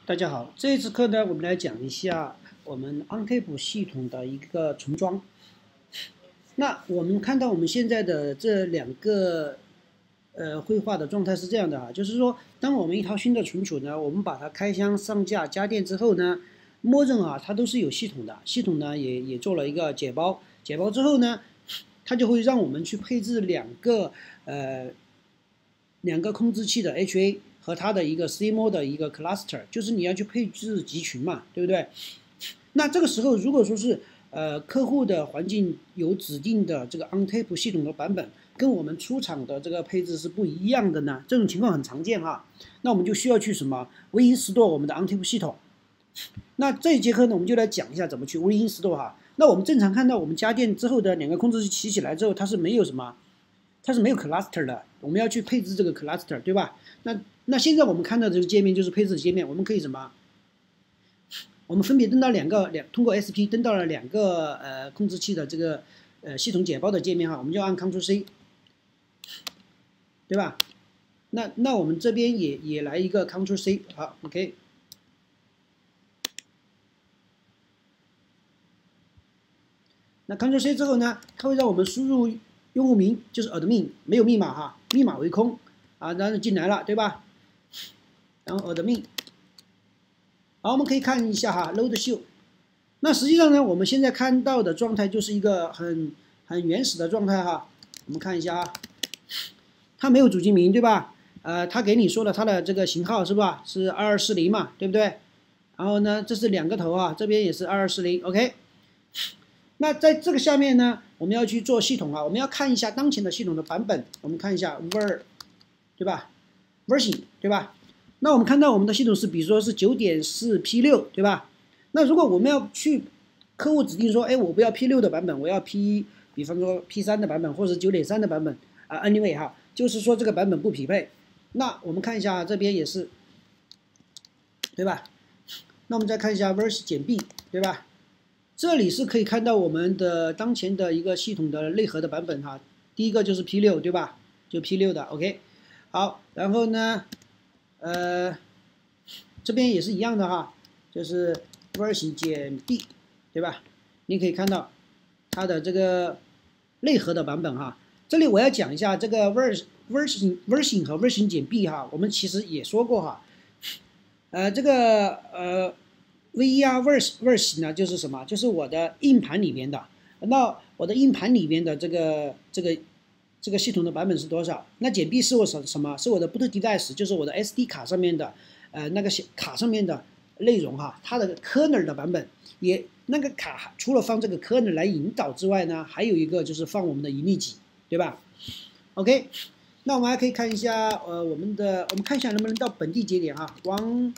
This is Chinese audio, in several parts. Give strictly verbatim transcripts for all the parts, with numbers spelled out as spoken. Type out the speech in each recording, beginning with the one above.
大家好，这一次课呢，我们来讲一下我们 OnTape 系统的一个重装。那我们看到我们现在的这两个呃绘画的状态是这样的啊，就是说，当我们一套新的存储呢，我们把它开箱上架家电之后呢，默认啊它都是有系统的，系统呢也也做了一个解包，解包之后呢，它就会让我们去配置两个呃两个控制器的 H A。和它的一个 C M O 的一个 cluster， 就是你要去配置集群嘛，对不对？那这个时候，如果说是呃客户的环境有指定的这个 OnTape 系统的版本，跟我们出厂的这个配置是不一样的呢，这种情况很常见哈。那我们就需要去什么 reinstall 我们的 OnTape 系统。那这一节课呢，我们就来讲一下怎么去 reinstall 哈。那我们正常看到我们家电之后的两个控制器起起来之后，它是没有什么，它是没有 cluster 的，我们要去配置这个 cluster， 对吧？那那现在我们看到这个界面就是配置的界面，我们可以什么？我们分别登到两个两，通过 S P 登到了两个呃控制器的这个呃系统解包的界面哈，我们就按 Ctrl C， 对吧？那那我们这边也也来一个 Ctrl C， 好 ，OK。那 Ctrl C 之后呢，它会让我们输入用户名，就是 admin， 没有密码哈，密码为空啊，然后进来了，对吧？然后 admin， 好，我们可以看一下哈 ，load show。那实际上呢，我们现在看到的状态就是一个很很原始的状态哈。我们看一下啊，它没有主机名对吧？呃，它给你说了它的这个型号是吧？是二二四零嘛，对不对？然后呢，这是两个头啊，这边也是二二四零 ，OK。那在这个下面呢，我们要去做系统啊，我们要看一下当前的系统的版本，我们看一下 ver， 对吧 ？version 对吧？那我们看到我们的系统是，比如说是 九点四 P 六， 对吧？那如果我们要去客户指定说，哎，我不要 P 六 的版本，我要 P， 比方说 P 三 的版本，或者是 九点三 的版本啊 ，anyway 哈，就是说这个版本不匹配。那我们看一下这边也是，对吧？那我们再看一下 version 减 B， 对吧？这里是可以看到我们的当前的一个系统的内核的版本哈。第一个就是 P 六， 对吧？就 P 六 的 ，OK。好，然后呢？呃，这边也是一样的哈，就是 version 减 B， 对吧？你可以看到它的这个内核的版本哈。这里我要讲一下这个 version version version 和 version 减 B 哈，我们其实也说过哈。呃，这个呃 ver version version 呢，就是什么？就是我的硬盘里面的。那我的硬盘里面的这个这个。这个系统的版本是多少？那减 B 是我什什么？是我的 boot device， 就是我的 S D 卡上面的，呃，那个卡上面的内容哈，它的 kernel 的版本也那个卡除了放这个 kernel 来引导之外呢，还有一个就是放我们的隐匿几，对吧 ？OK， 那我们还可以看一下，呃，我们的我们看一下能不能到本地节点哈 ，one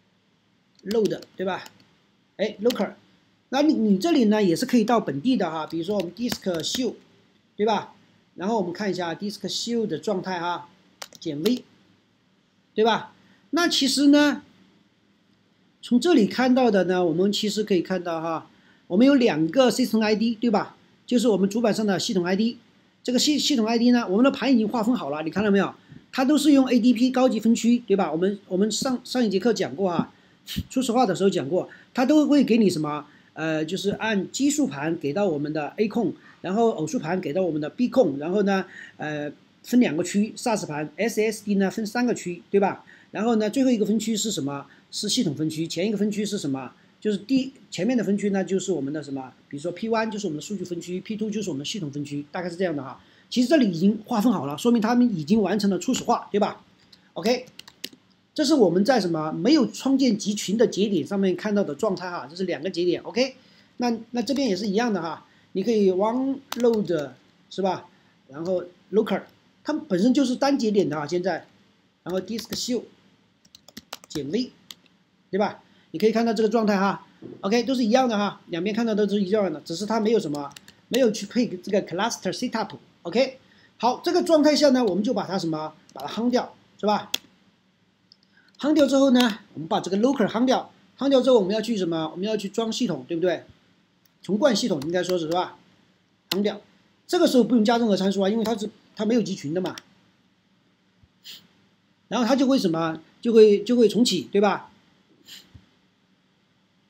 load 对吧？哎 ，local， 那你你这里呢也是可以到本地的哈，比如说我们 disk show， 对吧？然后我们看一下 disk show 的状态哈，减 V， 对吧？那其实呢，从这里看到的呢，我们其实可以看到哈，我们有两个 system I D， 对吧？就是我们主板上的系统 I D。这个系系统 I D 呢，我们的盘已经划分好了，你看到没有？它都是用 A D P 高级分区，对吧？我们我们上上一节课讲过啊，初始化的时候讲过，它都会给你什么？呃，就是按奇数盘给到我们的 A 控。然后偶数盘给到我们的 B 控，然后呢，呃，分两个区 ，S A S 盘 S S D 呢分三个区，对吧？然后呢，最后一个分区是什么？是系统分区。前一个分区是什么？就是第前面的分区呢，就是我们的什么？比如说 P 一 就是我们的数据分区 ，P 二 就是我们的系统分区，大概是这样的哈。其实这里已经划分好了，说明他们已经完成了初始化，对吧 ？OK， 这是我们在什么没有创建集群的节点上面看到的状态哈，这是两个节点 ，OK。那那这边也是一样的哈。你可以 one load 是吧？然后 local， 它们本身就是单节点的啊，现在，然后 disk show 减 V， 对吧？你可以看到这个状态哈 ，OK 都是一样的哈，两边看到都是一样的，只是它没有什么，没有去配这个 cluster setup，OK， 好，这个状态下呢，我们就把它什么，把它夯掉，是吧？夯掉之后呢，我们把这个 local 夯掉，夯掉之后我们要去什么？我们要去装系统，对不对？重灌系统应该说是是吧？夯掉，这个时候不用加任何参数啊，因为它是它没有集群的嘛。然后它就会什么，就会就会重启，对吧？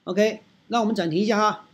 OK， 那我们暂停一下哈。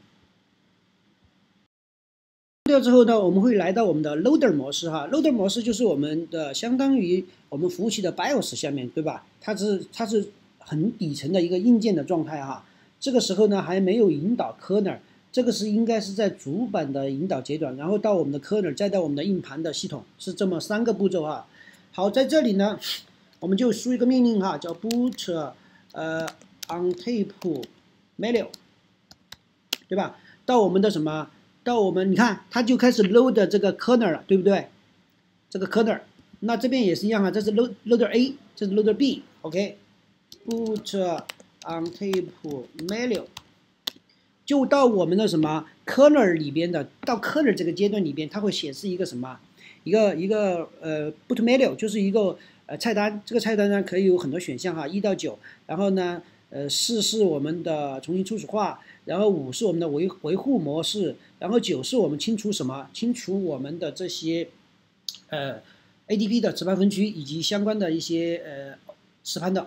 掉之后呢，我们会来到我们的 loader 模式哈。loader 模式就是我们的相当于我们服务器的 BIOS 下面，对吧？它是它是很底层的一个硬件的状态哈。这个时候呢，还没有引导 kernel， 这个是应该是在主板的引导阶段，然后到我们的 kernel， 再到我们的硬盘的系统，是这么三个步骤哈。好，在这里呢，我们就输一个命令哈，叫 boot 呃 untape manual， 对吧？到我们的什么？到我们你看，它就开始 load 这个 kernel 了，对不对？这个 kernel， 那这边也是一样啊，这是 load loader A， 这是 loader B，OK。boot untape manual， 就到我们的什么 kernel 里边的，到 kernel 这个阶段里边，它会显示一个什么？一个一个呃 boot manual， 就是一个呃菜单，这个菜单呢可以有很多选项哈，一到九，然后呢。呃，四是我们的重新初始化，然后五是我们的维维护模式，然后九是我们清除什么？清除我们的这些呃 A D P 的磁盘分区以及相关的一些呃磁盘的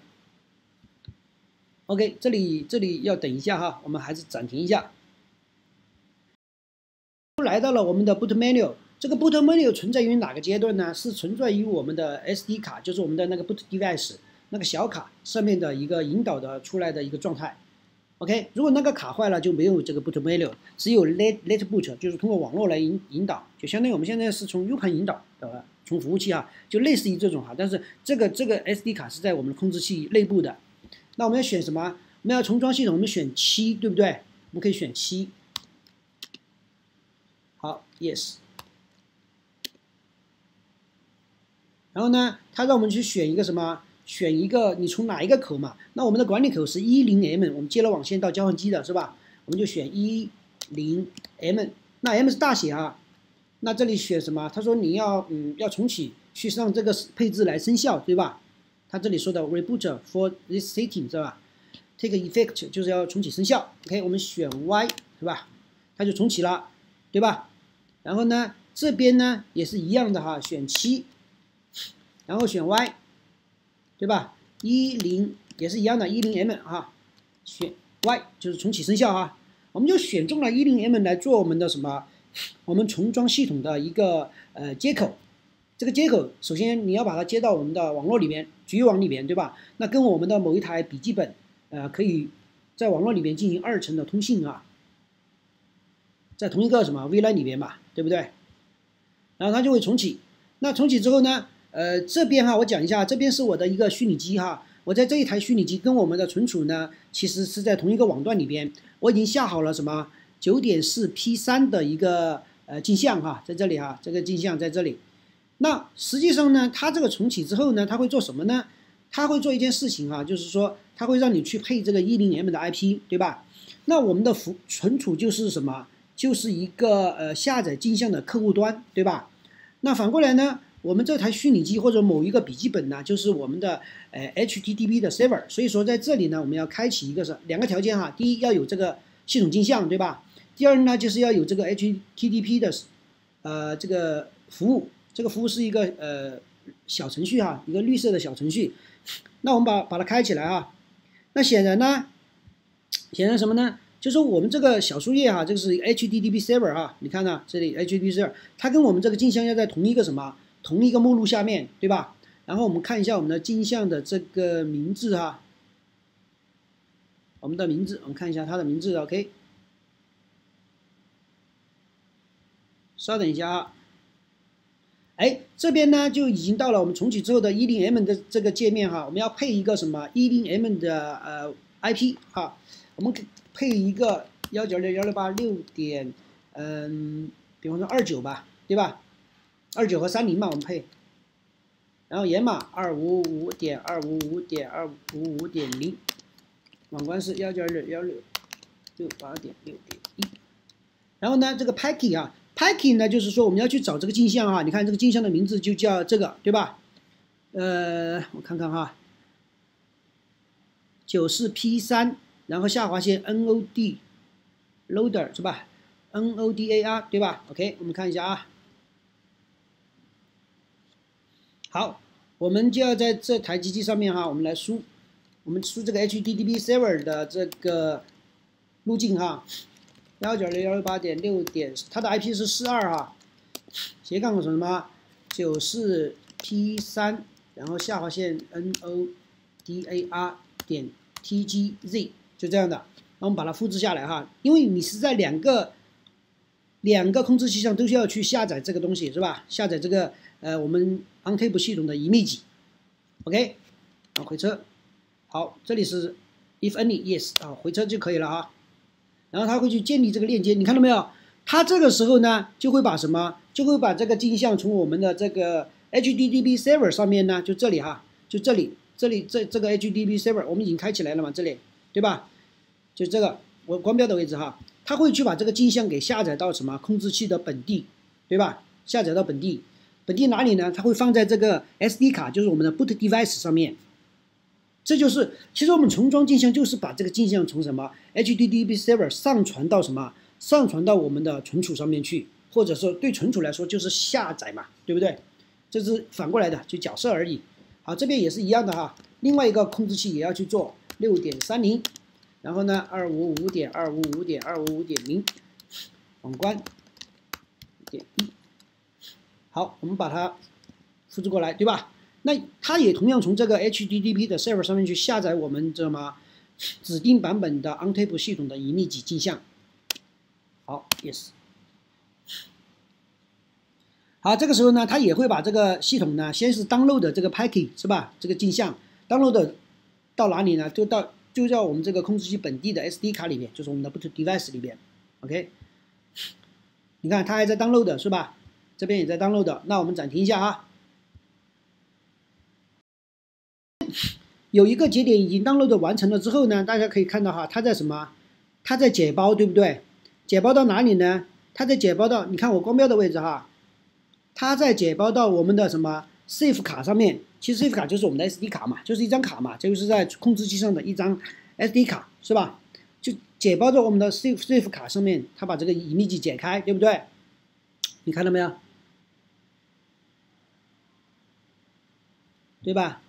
owner。OK， 这里这里要等一下哈，我们还是暂停一下。来到了我们的 boot menu， 这个 boot menu 存在于哪个阶段呢？是存在于我们的 S D 卡，就是我们的那个 boot device。那个小卡上面的一个引导的出来的一个状态 ，OK， 如果那个卡坏了就没有这个 boot menu， 只有 let let boot， 就是通过网络来引引导，就相当于我们现在是从 U 盘引导的，从服务器啊，就类似于这种哈，但是这个这个 S D 卡是在我们的控制器内部的。那我们要选什么？我们要重装系统，我们选七，对不对？我们可以选七。好 ，Yes。然后呢，它让我们去选一个什么？选一个你从哪一个口嘛？那我们的管理口是 一零 M， 我们接了网线到交换机的是吧？我们就选 一零 M， 那 M 是大写啊。那这里选什么？他说你要嗯要重启，去让这个配置来生效，对吧？他这里说的 reboot for resetting 是吧 ？take effect 就是要重启生效。OK， 我们选 Y 是吧？它就重启了，对吧？然后呢，这边呢也是一样的哈，选七，然后选 Y。对吧？一零也是一样的，一零 M 哈，选 Y 就是重启生效哈，我们就选中了一零 M 来做我们的什么？我们重装系统的一个呃接口。这个接口首先你要把它接到我们的网络里面，局域网里面，对吧？那跟我们的某一台笔记本，呃，可以在网络里面进行二层的通信啊，在同一个什么 V LAN 里面吧，对不对？然后它就会重启。那重启之后呢？呃，这边哈，我讲一下，这边是我的一个虚拟机哈，我在这一台虚拟机跟我们的存储呢，其实是在同一个网段里边，我已经下好了什么 九点四 P 三 的一个呃镜像哈，在这里哈，这个镜像在这里。那实际上呢，它这个重启之后呢，它会做什么呢？它会做一件事情哈，就是说它会让你去配这个 一零 M 的 I P， 对吧？那我们的服存储就是什么？就是一个呃下载镜像的客户端，对吧？那反过来呢？我们这台虚拟机或者某一个笔记本呢，就是我们的呃 H T T P 的 server， 所以说在这里呢，我们要开启一个是两个条件哈，第一要有这个系统镜像，对吧？第二呢，就是要有这个 H T T P 的呃这个服务，这个服务是一个呃小程序哈，一个绿色的小程序。那我们把把它开起来啊。那显然呢，显然什么呢？就是我们这个小树叶哈，这个是 H T T P server 啊，你看呢，这里 H T T P server， 它跟我们这个镜像要在同一个什么？同一个目录下面，对吧？然后我们看一下我们的镜像的这个名字哈，我们的名字，我们看一下它的名字 ，OK。稍等一下啊，哎，这边呢就已经到了我们重启之后的 一零 M 的这个界面哈，我们要配一个什么 一零 M 的呃 I P 哈，我们配一个一九二六幺六八六点嗯，比方说二九吧，对吧？二九和三零嘛，我们配，然后源码二五五点二五五点二五五点零，网关是一九二六幺六六八点六点一，然后呢，这个 packing 啊 ，packing 呢就是说我们要去找这个镜像啊，你看这个镜像的名字就叫这个，对吧？呃，我看看哈，九四 P 三，然后下划线 N O D loader 是吧 ？N O D A R 对吧 ？OK， 我们看一下啊。好，我们就要在这台机器上面哈，我们来输，我们输这个 H T T P server 的这个路径哈，幺九零幺六八点六点，它的 I P 是四二哈，斜杠什么九四 P 三，然后下划线 N O D A R 点 T G Z， 就这样的。那我们把它复制下来哈，因为你是在两个两个控制器上都需要去下载这个东西是吧？下载这个呃我们 OnTable 系统的一密集 ，OK， 然后回车，好，这里是 if any yes 啊，回车就可以了哈。然后它会去建立这个链接，你看到没有？它这个时候呢就会把什么？就会把这个镜像从我们的这个 H T T P server 上面呢，就这里哈，就这里，这里这这个 H T T P server 我们已经开起来了嘛，这里对吧？就这个我光标的位置哈，它会去把这个镜像给下载到什么控制器的本地，对吧？下载到本地，本地哪里呢？它会放在这个 S D 卡，就是我们的 boot device 上面。这就是其实我们重装镜像就是把这个镜像从什么 H T T P server 上传到什么？上传到我们的存储上面去，或者说对存储来说就是下载嘛，对不对？这是反过来的，就角色而已。好，这边也是一样的哈。另外一个控制器也要去做 六点三零， 然后呢 二五五点二五五点二五五点零， 网关点一。好，我们把它复制过来，对吧？那它也同样从这个 H T T P 的 server 上面去下载我们这么指定版本的 OnTable 系统的一密集镜像。好 ，yes。好，这个时候呢，它也会把这个系统呢，先是 download 这个 package 是吧？这个镜像 download 到哪里呢？就到就在我们这个控制器本地的 S D 卡里面，就是我们的 boot device 里边。OK， 你看它还在 download 是吧？这边也在 download， 那我们暂停一下啊。有一个节点已经 download 完成了之后呢，大家可以看到哈，它在什么？它在解包，对不对？解包到哪里呢？它在解包到，你看我光标的位置哈，它在解包到我们的什么 safe 卡上面。其实 safe 卡就是我们的 S D 卡嘛，就是一张卡嘛，这就是在控制器上的一张 S D 卡，是吧？就解包到我们的 safe safe 卡上面，它把这个隐秘机解开，对不对？你看到没有？对吧？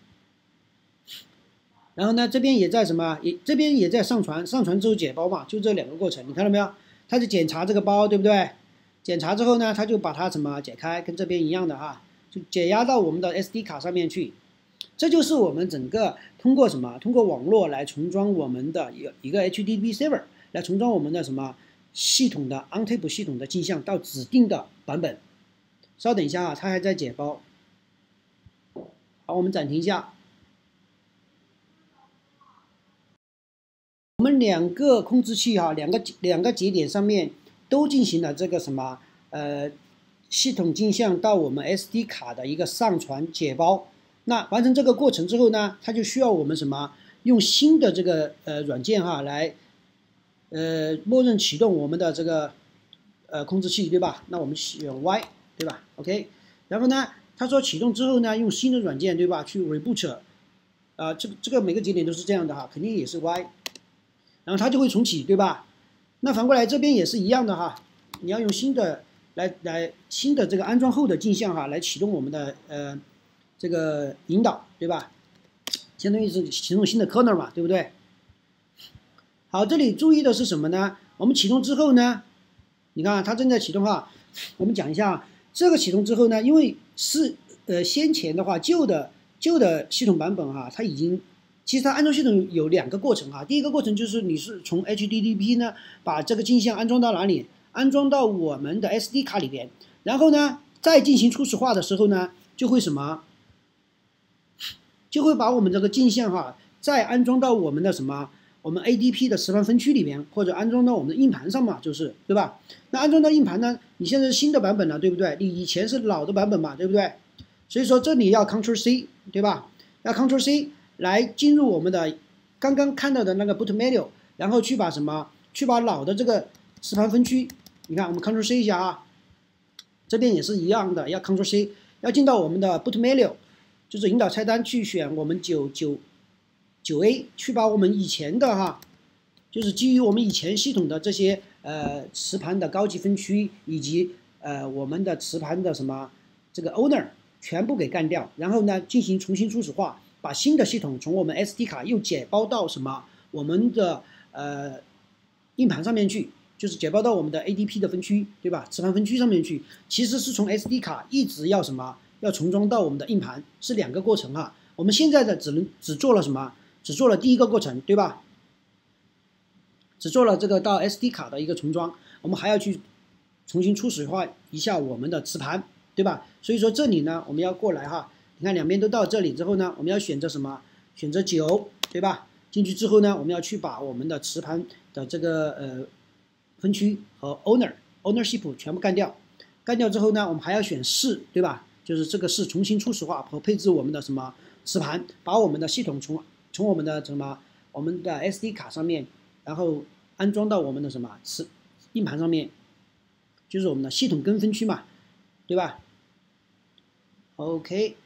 然后呢，这边也在什么？也这边也在上传，上传之后解包嘛，就这两个过程，你看到没有？它就检查这个包，对不对？检查之后呢，它就把它什么解开，跟这边一样的哈，就解压到我们的 S D 卡上面去。这就是我们整个通过什么？通过网络来重装我们的一个一个 H T T P server 来重装我们的什么系统的 OnTable 系统的镜像到指定的版本。稍等一下啊，它还在解包。好，我们暂停一下。我们两个控制器哈、啊，两个两个节点上面都进行了这个什么呃系统镜像到我们 S D 卡的一个上传解包。那完成这个过程之后呢，它就需要我们什么用新的这个呃软件哈、啊、来呃默认启动我们的这个呃控制器，对吧？那我们选 Y 对吧 ？OK， 然后呢，它说启动之后呢，用新的软件对吧？去 reboot 啊、呃，这个这个每个节点都是这样的哈，肯定也是 Y。然后它就会重启，对吧？那反过来这边也是一样的哈，你要用新的来来新的这个安装后的镜像哈，来启动我们的呃这个引导，对吧？相当于是启动新的 kernel 嘛，对不对？好，这里注意的是什么呢？我们启动之后呢，你看它正在启动哈。我们讲一下这个启动之后呢，因为是呃先前的话旧的旧的系统版本哈，它已经。其实它安装系统有两个过程哈，第一个过程就是你是从 H T T P 呢把这个镜像安装到哪里？安装到我们的 S D 卡里边，然后呢再进行初始化的时候呢，就会什么？就会把我们这个镜像哈再安装到我们的什么？我们 A D P 的磁盘分区里边，或者安装到我们的硬盘上嘛，就是对吧？那安装到硬盘呢，你现在是新的版本了，对不对？你以前是老的版本嘛，对不对？所以说这里要 Ctrl C 对吧？要 Ctrl C。来进入我们的刚刚看到的那个 boot menu， 然后去把什么？去把老的这个磁盘分区，你看我们 Ctrl C 一下啊，这边也是一样的，要 Ctrl C， 要进到我们的 boot menu， 就是引导菜单去选我们九九九 A， 去把我们以前的哈，就是基于我们以前系统的这些呃磁盘的高级分区以及呃我们的磁盘的什么这个 owner 全部给干掉，然后呢进行重新初始化。把新的系统从我们 S D 卡又解包到什么？我们的呃硬盘上面去，就是解包到我们的 A D P 的分区，对吧？磁盘分区上面去，其实是从 S D 卡一直要什么，要重装到我们的硬盘，是两个过程哈。我们现在的只能只做了什么？只做了第一个过程，对吧？只做了这个到 S D 卡的一个重装，我们还要去重新初始化一下我们的磁盘，对吧？所以说这里呢，我们要过来哈，你看两边都到这里之后呢，我们要选择什么？选择九，对吧？进去之后呢，我们要去把我们的磁盘的这个呃分区和 owner ownership 全部干掉，干掉之后呢，我们还要选四，对吧？就是这个是重新初始化和配置我们的什么磁盘，把我们的系统从从我们的什么我们的 S D 卡上面，然后安装到我们的什么磁硬盘上面，就是我们的系统根分区嘛，对吧 ？OK，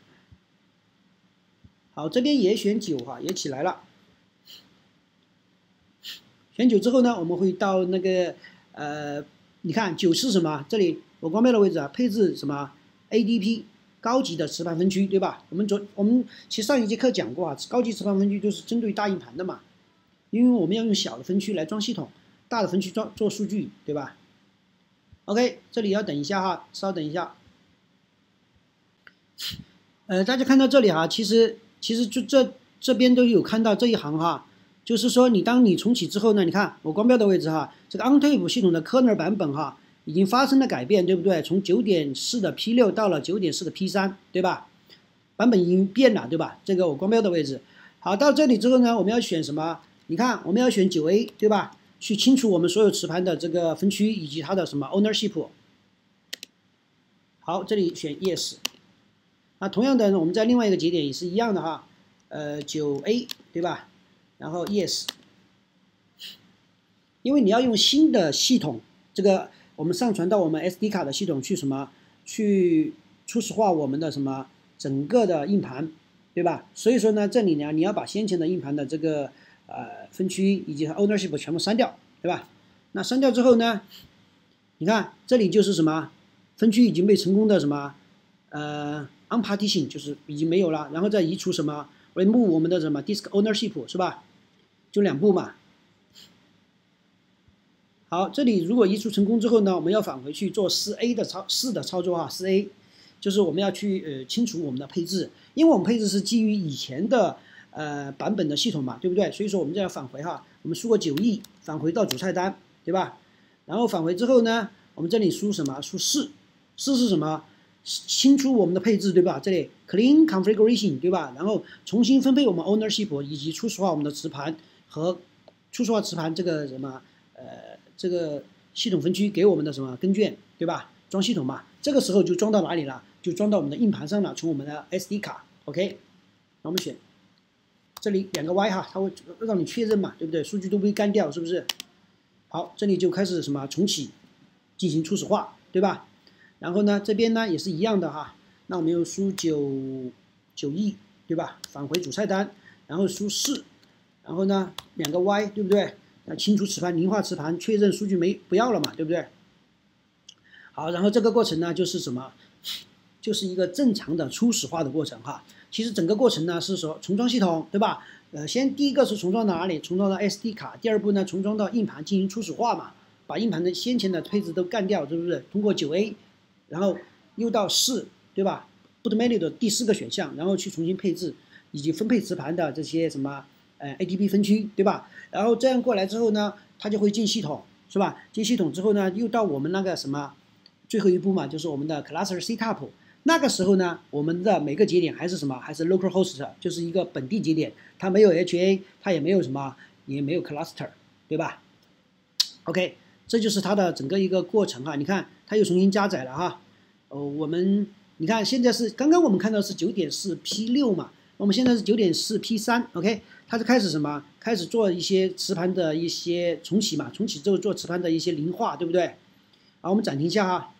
好，这边也选九哈，也起来了。选九之后呢，我们会到那个呃，你看九是什么？这里我光标的位置啊，配置什么 A D P 高级的磁盘分区，对吧？我们昨我们其实上一节课讲过啊，高级磁盘分区就是针对大硬盘的嘛，因为我们要用小的分区来装系统，大的分区装做数据，对吧 ？OK， 这里要等一下哈，稍等一下。呃，大家看到这里哈，其实其实就这这边都有看到这一行哈。就是说，你当你重启之后呢，你看我光标的位置哈，这个 OnTape 系统的 kernel 版本哈，已经发生了改变，对不对？从 九点四 的 P 六 到了 九点四 的 P 三，对吧？版本已经变了，对吧？这个我光标的位置。好，到这里之后呢，我们要选什么？你看，我们要选 九 A， 对吧？去清除我们所有磁盘的这个分区以及它的什么 ownership。好，这里选 Yes。那同样的，我们在另外一个节点也是一样的哈，呃 ，九 A， 对吧？然后 yes， 因为你要用新的系统，这个我们上传到我们 S D 卡的系统去什么，去初始化我们的什么整个的硬盘，对吧？所以说呢，这里呢你要把先前的硬盘的这个呃分区以及 ownership 全部删掉，对吧？那删掉之后呢，你看这里就是什么分区已经被成功的什么呃 unpartition 就是已经没有了，然后再移除什么 remove 我们的什么 disk ownership 是吧？就两步嘛。好，这里如果移除成功之后呢，我们要返回去做 四 A 的操四的操作哈 ，四 A 就是我们要去呃清除我们的配置，因为我们配置是基于以前的呃版本的系统嘛，对不对？所以说我们这要返回哈，我们输个九 E 返回到主菜单，对吧？然后返回之后呢，我们这里输什么？输四，四是什么？清除我们的配置，对吧？这里 clean configuration， 对吧？然后重新分配我们 ownership 以及初始化我们的磁盘和初始化磁盘这个什么呃。这个系统分区给我们的什么根卷，对吧？装系统嘛，这个时候就装到哪里了？就装到我们的硬盘上了，从我们的 S D 卡 ，OK。那我们选这里两个 Y 哈，它会让你确认嘛，对不对？数据都被干掉，是不是？好，这里就开始什么重启，进行初始化，对吧？然后呢，这边呢也是一样的哈，那我们又输九九 E， 对吧？返回主菜单，然后输四，然后呢两个 Y， 对不对？要清除磁盘，零化磁盘，确认数据没不要了嘛，对不对？好，然后这个过程呢，就是什么？就是一个正常的初始化的过程哈。其实整个过程呢是说重装系统，对吧？呃，先第一个是重装到哪里？重装到 S D 卡。第二步呢，重装到硬盘进行初始化嘛，把硬盘的先前的配置都干掉，是不是？通过 九 A， 然后又到四，对吧 ？Boot menu 的第四个选项，然后去重新配置以及分配磁盘的这些什么？呃 ，A D P 分区，对吧？然后这样过来之后呢，它就会进系统，是吧？进系统之后呢，又到我们那个什么最后一步嘛，就是我们的 cluster setup。那个时候呢，我们的每个节点还是什么？还是 local host， 就是一个本地节点，它没有 H A， 它也没有什么，也没有 cluster， 对吧 ？OK， 这就是它的整个一个过程哈。你看，它又重新加载了哈。哦，我们你看现在是刚刚我们看到是 九点四 P 六 嘛。我们现在是 九点四 P 三 OK， 它是开始什么？开始做一些磁盘的一些重启嘛，重启之后做磁盘的一些零化，对不对？好，我们暂停一下哈。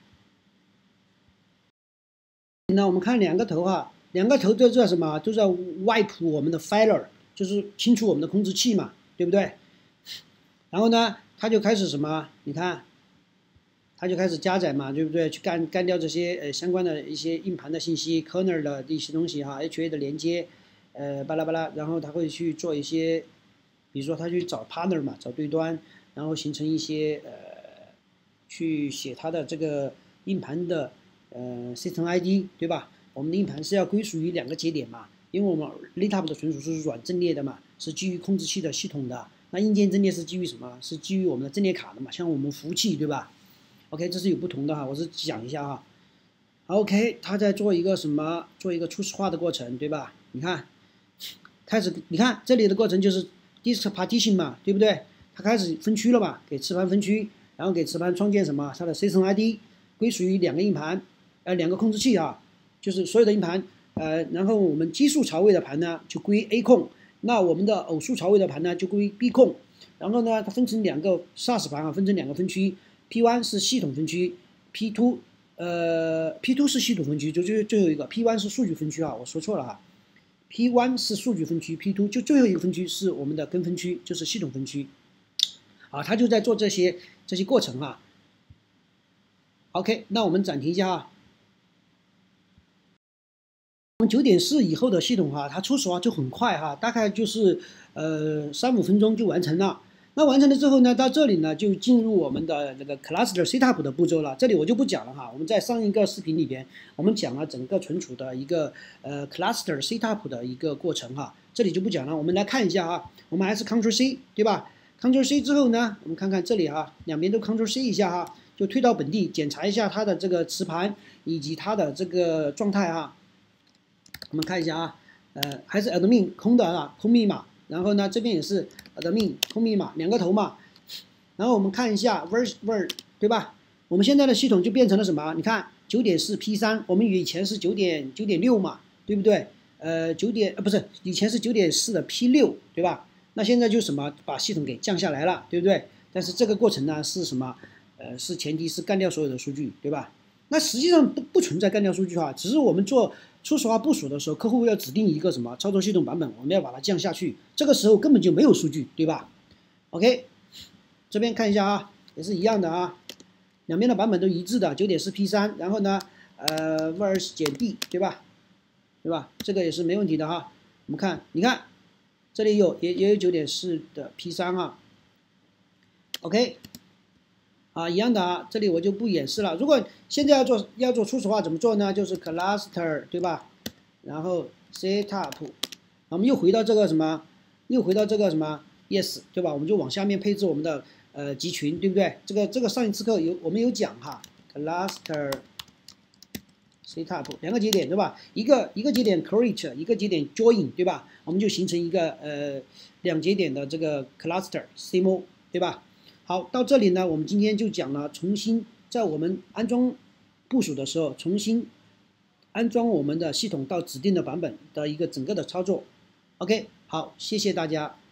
那我们看两个头哈，两个头都叫什么？都叫 wipe 我们的 filer， 就是清除我们的控制器嘛，对不对？然后呢，它就开始什么？你看，它就开始加载嘛，对不对？去干干掉这些呃相关的一些硬盘的信息 ，kernel 的一些东西哈 ，H A 的连接，呃巴拉巴拉，然后它会去做一些，比如说它去找 partner 嘛，找对端， 然后形成一些呃，去写它的这个硬盘的呃 system I D， 对吧？我们的硬盘是要归属于两个节点嘛，因为我们 Linux 的存储是软阵列的嘛，是基于控制器的系统的。那硬件阵列是基于什么？是基于我们的阵列卡的嘛，像我们服务器，对吧 ？OK， 这是有不同的哈，我是讲一下哈。OK， 它在做一个什么？做一个初始化的过程，对吧？你看，开始，你看这里的过程就是 disk partition 嘛，对不对？它开始分区了嘛，给磁盘分区，然后给磁盘创建什么？它的 system I D 归属于两个硬盘，呃，两个控制器啊，就是所有的硬盘，呃，然后我们奇数槽位的盘呢就归 A 控，那我们的偶数槽位的盘呢就归 B 控，然后呢，它分成两个 S A S 盘啊，分成两个分区 ，P 一 是系统分区 ，P 二。呃 ，P 二 是系统分区，就最最后一个 P 一 是数据分区啊，我说错了哈 ，P 一 是数据分区 ，P 二 就最后一个分区是我们的根分区，就是系统分区，啊，他就在做这些这些过程啊。OK， 那我们暂停一下啊。我们九点四以后的系统哈，它初始化就很快哈，大概就是呃三五分钟就完成了。那完成了之后呢，到这里呢就进入我们的那个 cluster setup 的步骤了。这里我就不讲了哈。我们在上一个视频里边，我们讲了整个存储的一个呃 cluster setup 的一个过程哈。这里就不讲了。我们来看一下啊，我们还是 Ctrl C 对吧 ？Ctrl C 之后呢，我们看看这里哈，两边都 Ctrl C 一下哈，就推到本地检查一下它的这个磁盘以及它的这个状态哈。我们看一下啊，呃，还是 admin 空的啊，空密码。然后呢，这边也是 admin 空密码，两个头嘛。然后我们看一下 ver ver 对吧？我们现在的系统就变成了什么？你看九点四 P 三，我们以前是九点九点六嘛，对不对？呃，九点呃不是，以前是九点四的 P 六，对吧？那现在就什么把系统给降下来了，对不对？但是这个过程呢是什么？呃，是前提是干掉所有的数据，对吧？那实际上不不存在干掉数据哈，只是我们做初始化部署的时候，客户要指定一个什么操作系统版本，我们要把它降下去，这个时候根本就没有数据，对吧 ？OK， 这边看一下啊，也是一样的啊，两边的版本都一致的，九点四 P 三，然后呢，呃 vers 减 b 对吧？对吧？这个也是没问题的哈。我们看，你看这里有也也有九点四的 P 三啊 ，OK。啊，一样的啊，这里我就不演示了。如果现在要做要做初始化怎么做呢？就是 cluster 对吧？然后 setup， 我们又回到这个什么？又回到这个什么 yes 对吧？我们就往下面配置我们的呃集群，对不对？这个这个上一次课有我们有讲哈 ，cluster setup 两个节点对吧？一个一个节点 create， 一个节点 join 对吧？我们就形成一个呃两节点的这个 cluster C M O 对吧？好，到这里呢，我们今天就讲了重新在我们安装部署的时候，重新安装我们的系统到指定的版本的一个整个的操作。OK， 好，谢谢大家。